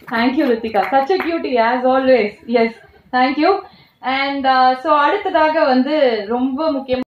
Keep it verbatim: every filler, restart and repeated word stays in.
Thank you Rithika, such a cutie as always. Yes thank you. And so அடுத்ததாக வந்து ரொம்ப முக்கியம்